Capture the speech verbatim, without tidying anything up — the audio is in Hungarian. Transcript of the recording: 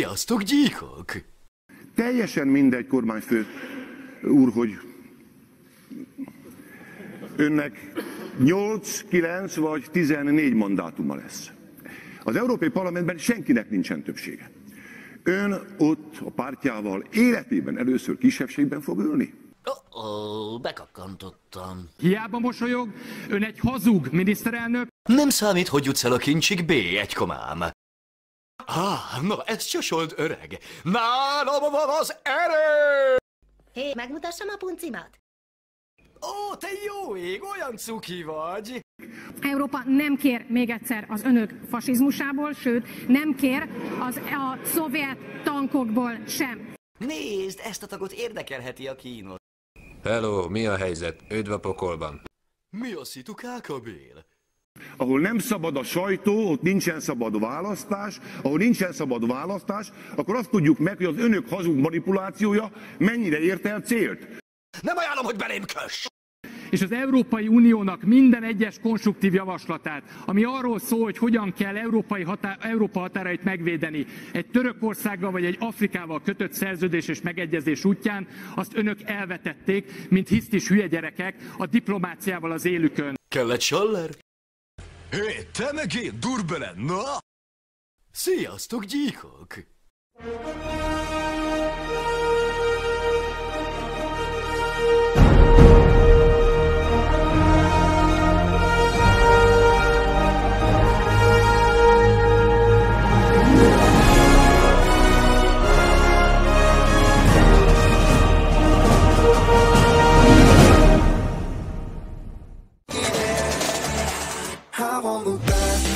Sziasztok, gyíkok! Teljesen mindegy, kormányfő úr, hogy önnek nyolc, kilenc vagy tizennégy mandátuma lesz. Az Európai Parlamentben senkinek nincsen többsége. Ön ott a pártjával életében először kisebbségben fog ülni? Oh-oh, bekakkantottam. Hiába mosolyog, ön egy hazug miniszterelnök. Nem számít, hogy jutsz el a kincsig, B, egy komám. Ah, na, ez csosold öreg. Nálam van az erő! Hé, megmutassam a puncimat? Ó, te jó ég, olyan cuki vagy! Európa nem kér még egyszer az önök fasizmusából, sőt, nem kér az, a szovjet tankokból sem. Nézd, ezt a tagot érdekelheti a kínos. Hello, mi a helyzet? Üdv a pokolban. Mi a szitukák a Bél? Ahol nem szabad a sajtó, ott nincsen szabad választás. Ahol nincsen szabad választás, akkor azt tudjuk meg, hogy az önök hazug manipulációja mennyire ért el célt. Nem ajánlom, hogy belém köss! És az Európai Uniónak minden egyes konstruktív javaslatát, ami arról szól, hogy hogyan kell európai határ, Európa határait megvédeni egy Törökországgal vagy egy Afrikával kötött szerződés és megegyezés útján, azt önök elvetették, mint hisztis hülye gyerekek a diplomáciával az élükön. Kellett Schaller? Hé, te meg én, durbelen, na! Sziasztok, gyíkok! I won't look back.